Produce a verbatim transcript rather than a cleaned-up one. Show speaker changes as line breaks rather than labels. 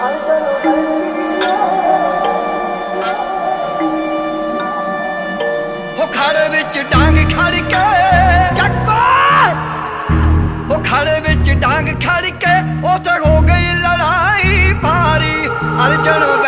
हो खड़े विच डांग खड़ के चक्को, हो खड़े विच डांग खड़ के उते हो गई लड़ाई भारी। अर्जन